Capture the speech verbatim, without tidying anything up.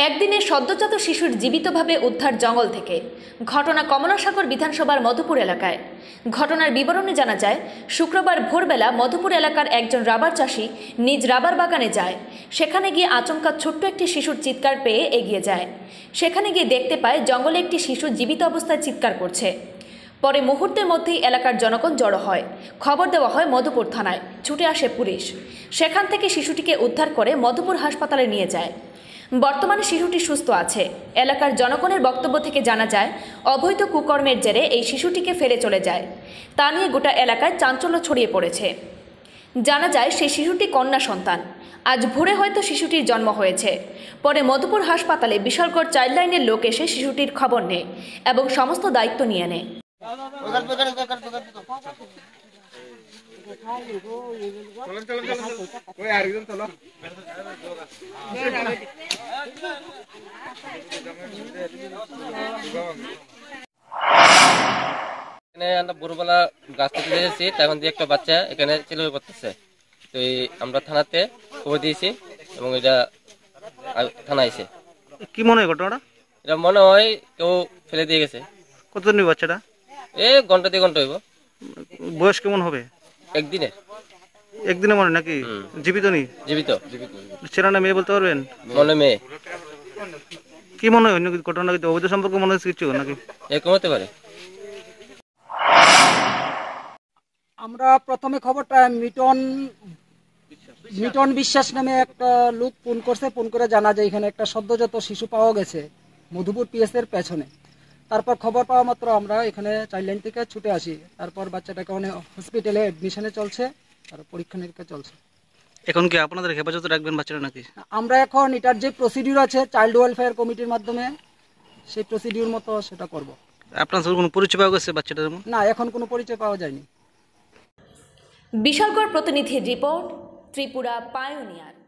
একদিনে সদ্যজাত শিশুর জীবিতভাবে উদ্ধার জঙ্গল থেকে। ঘটনা কমলাসাগর বিধানসভার মধুপুর এলাকায়। ঘটনার বিবরণে জানা যায়, শুক্রবার ভোরবেলা মধুপুর এলাকার একজন রাবার চাষি নিজ রাবার বাগানে যায়। সেখানে গিয়ে আচমকা ছোট্ট একটি শিশুর চিৎকার পেয়ে এগিয়ে যায়। সেখানে গিয়ে দেখতে পায় জঙ্গলে একটি শিশু জীবিত অবস্থায় চিৎকার করছে। পরে মুহূর্তের মধ্যেই এলাকার জনগণ জড়ো হয়। খবর দেওয়া হয় মধুপুর থানায়। ছুটে আসে পুলিশ। সেখান থেকে শিশুটিকে উদ্ধার করে মধুপুর হাসপাতালে নিয়ে যায়। বর্তমানে শিশুটি সুস্থ আছে। এলাকার জনগণের বক্তব্য থেকে জানা যায়, অবৈধ কুকর্মের জেরে এই শিশুটিকে ফেলে চলে যায়। তা নিয়ে গোটা এলাকায় চাঞ্চল্য ছড়িয়ে পড়েছে। জানা যায়, সেই শিশুটি কন্যা সন্তান। আজ ভোরে হয়তো শিশুটির জন্ম হয়েছে। পরে মধুপুর হাসপাতালে বিশালগড় চাইল্ড লাইনের লোক এসে শিশুটির খবর নেয় এবং সমস্ত দায়িত্ব নিয়ে নেয়। এখানে আমরা ভোরবেলা গাছ থেকে এসেছি, তখন দিয়ে একটা বাচ্চা এখানে চিল্লামি করতেছে। তো আমরা থানাতে খবর দিয়েছি এবং এটা থানায় এসে। কি মনে হয় ঘটনাটা? এটা মনে হয় কেউ ফেলে দিয়ে গেছে। কতদিন বাচ্চাটা? এ ঘন্টা দুই ঘন্টা হইব। বয়স কেমন হবে? একদিনে। একদিনে মনে নাকি? জীবিত নেই? জীবিত। ছেলে না মেয়ে বলতে পারবেন? মনে মেয়ে। কি মনে হয় অন্য ঘটনা কিন্তু অবৈধ সম্পর্ক মনে হচ্ছে কিছু নাকি? এরকম হতে পারে। আমরা প্রথমে খবরটা মিটন মিটন বিশ্বাস নামে একটা লোক ফোন করছে। ফোন করে জানা যায় এখানে একটা সদ্যজাত শিশু পাওয়া গেছে মধুপুর পিএস এর পেছনে। তারপর খবর পাওয়া মাত্র আমরা এখানে চাইল্ড লাইন থেকে ছুটে আসি। তারপর বাচ্চাটাকে অনেক হসপিটালে অ্যাডমিশনে চলছে, আর পরীক্ষা নিরীক্ষা চলছে। এখন কি আপনাদের হেফাজতে রাখবেন বাচ্চাটা নাকি? আমরা এখন এটার যে প্রসিডিউর আছে চাইল্ড ওয়েলফেয়ার কমিটির মাধ্যমে, সেই প্রসিডিউর মতো সেটা করব। আপনার কোনো পরিচয় পাওয়া গেছে বাচ্চাটার? না, এখন কোনো পরিচয় পাওয়া যায়নি। বিশালগড় প্রতিনিধির রিপোর্ট, ত্রিপুরা পায়োনিয়ার।